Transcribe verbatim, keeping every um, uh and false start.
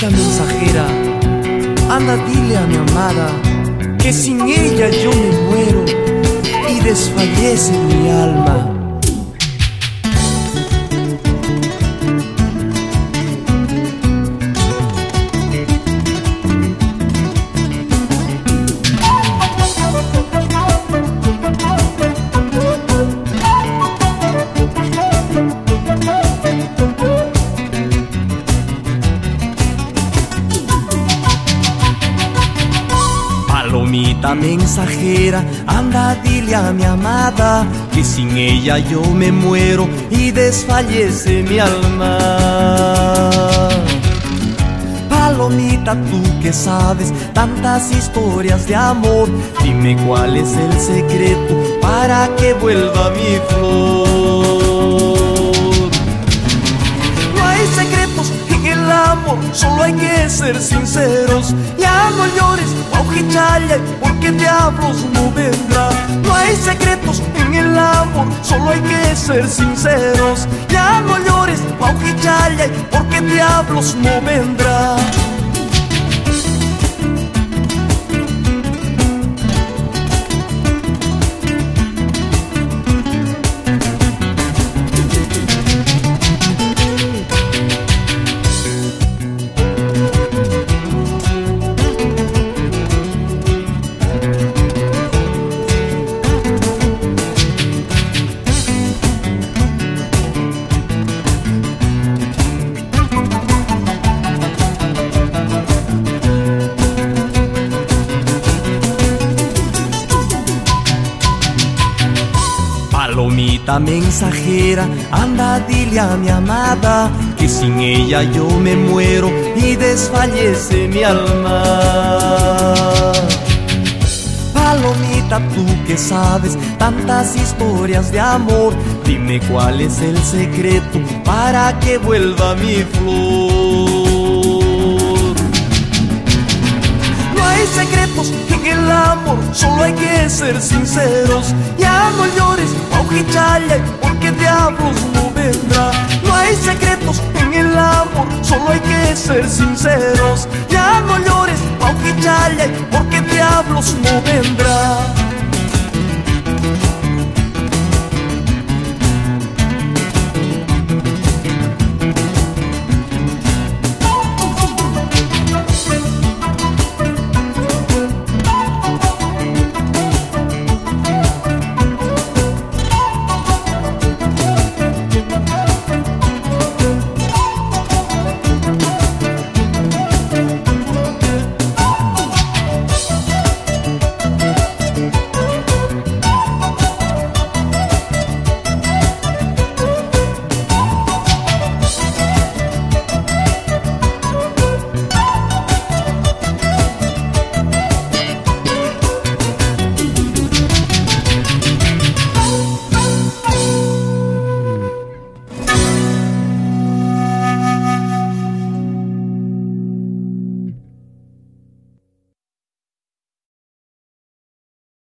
palomita mensajera, anda dile a mi amada que sin ella yo me muero y desfallece mi alma. Palomita mensajera, anda dile a mi amada que sin ella yo me muero y desfallece mi alma. Palomita, tú que sabes tantas historias de amor, dime cuál es el secreto para que vuelva mi flor. No hay secretos en el amor, solo hay que ser sinceros. Ya no llores, Guaujichaya, porque diablos no vendrá. No hay secretos en el amor, solo hay que ser sinceros. Ya no llores, Guaujichaya, porque diablos no vendrá. Palomita mensajera, anda dile a mi amada que sin ella yo me muero y desfallece mi alma. Palomita, tú que sabes tantas historias de amor, dime cuál es el secreto para que vuelva mi flor. No hay secretos en el amor, solo hay que ser sinceros. Ya no llores, Guaujichaya, porque diablos no vendrá. No hay secretos en el amor, solo hay que ser sinceros. Ya no llores, Guaujichaya, porque diablos no vendrá.